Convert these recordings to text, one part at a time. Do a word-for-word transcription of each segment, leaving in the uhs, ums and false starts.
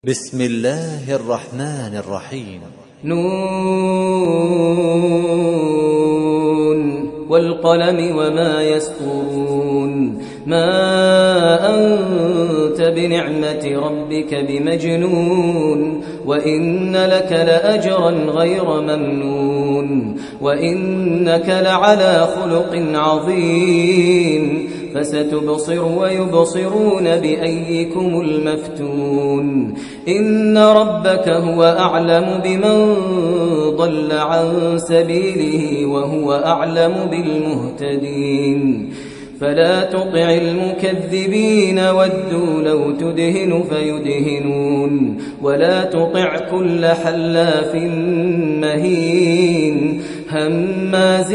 بسم الله الرحمن الرحيم. نون والقلم وما يسطرون. ما أنت بنعمة ربك بمجنون، وإن لك لأجرا غير ممنون، وإنك لعلى خلق عظيم. فستبصر ويبصرون بأيكم المفتون. إن ربك هو أعلم بمن ضل عن سبيله وهو أعلم بالمهتدين. فلا تطع المكذبين ودوا لو تدهن فيدهنون، ولا تطع كل حلاف مهين هماز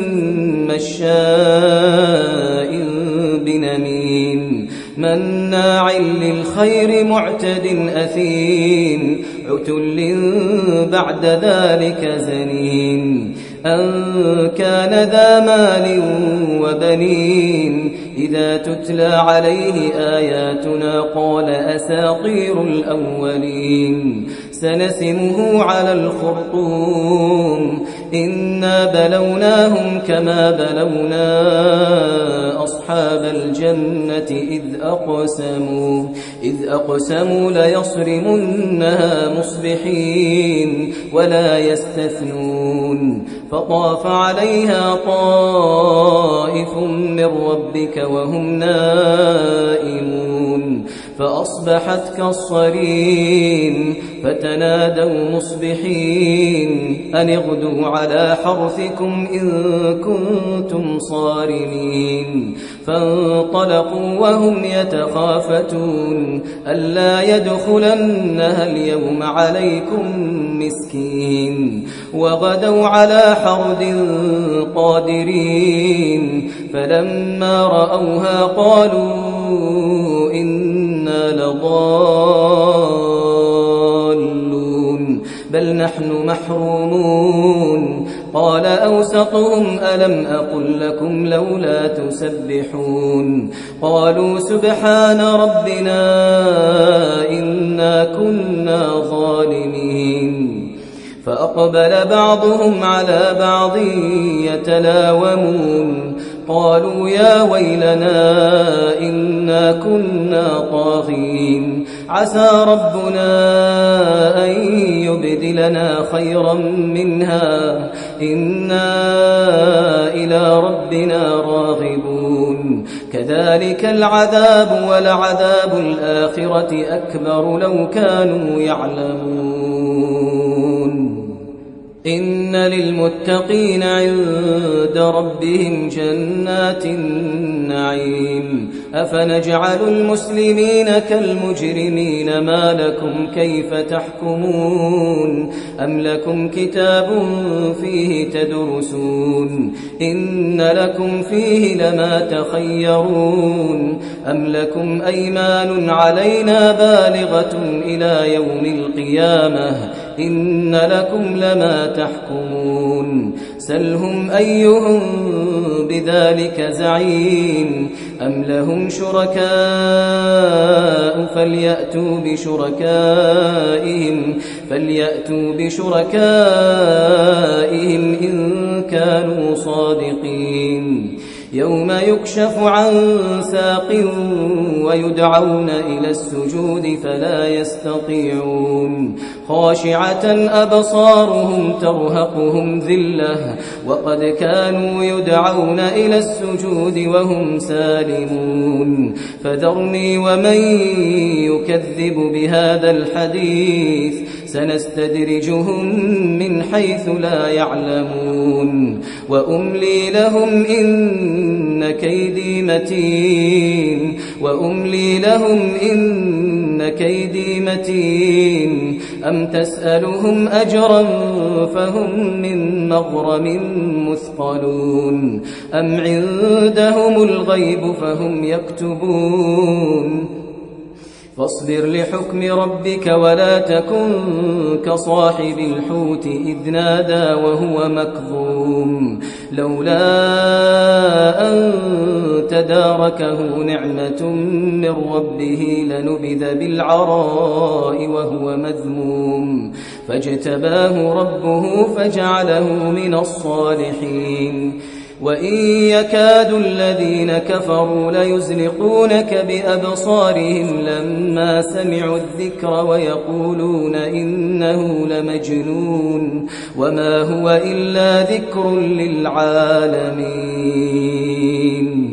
مشاء بنميم مناع للخير معتد أثيم عتل بعد ذلك زنيم. أن كان ذا مال وبنين إذا تتلى عليه آياتنا قال أساطير الأولين. سنسمه على الخرطوم. إنا بلوناهم كما بلونا أصحاب الجنة إذ أقسموا إذ أقسموا ليصرمنها مصبحين ولا يستثنون. فطاف عليها طائف من ربك وهم نائمون فأصبحت كالصريم. فتنادوا مصبحين أن اغدوا على حرثكم إن كنتم صارمين. فانطلقوا وهم يتخافتون ألا يدخلنها اليوم عليكم مسكين. وغدوا على حرد قادرين فلما رأوها قالوا إنا لضالون بل نحن محرومون. قال أوسطهم ألم أقل لكم لولا تسبحون. قالوا سبحان ربنا إنا كنا ظالمين. فأقبل بعضهم على بعض يتلاومون قالوا يا ويلنا إنا كنا طاغين عسى ربنا أن يبدلنا خيرا منها إنا إلى ربنا راغبون. كذلك العذاب ولعذاب الآخرة أكبر لو كانوا يعلمون. إن للمتقين عند ربهم جنات النعيم. أفنجعل المسلمين كالمجرمين ما لكم كيف تحكمون. أم لكم كتاب فيه تدرسون إن لكم فيه لما تخيرون. أم لكم أيمان علينا بالغة إلى يوم القيامة إن لكم لما تحكمون. سلهم أيهم بذلك زعيم. أم لهم شركاء فليأتوا بشركائهم فليأتوا بشركائهم إن كانوا صادقين. يوم يكشف عن ساق ويدعون إلى السجود فلا يستطيعون. خاشعة أبصارهم ترهقهم ذلة وقد كانوا يدعون إلى السجود وهم سالمون. فذرني ومن يكذب بهذا الحديث سنستدرجهم من حيث لا يعلمون. وأملي لهم إن كيدي متين وأملي لهم إن كيدي متين. أم تسألهم أجرا فهم من مغرم مثقلون. أم عندهم الغيب فهم يكتبون. فاصبر لحكم ربك ولا تكن كصاحب الحوت إذ نادى وهو مكظوم لولا أن تداركه نعمة من ربه لنبذ بالعراء وهو مذموم فاجتباه ربه فجعله من الصالحين وإن يكاد الذين كفروا ليزلقونك بأبصارهم لما سمعوا الذكر ويقولون إنه لمجنون وما هو إلا ذكر للعالمين.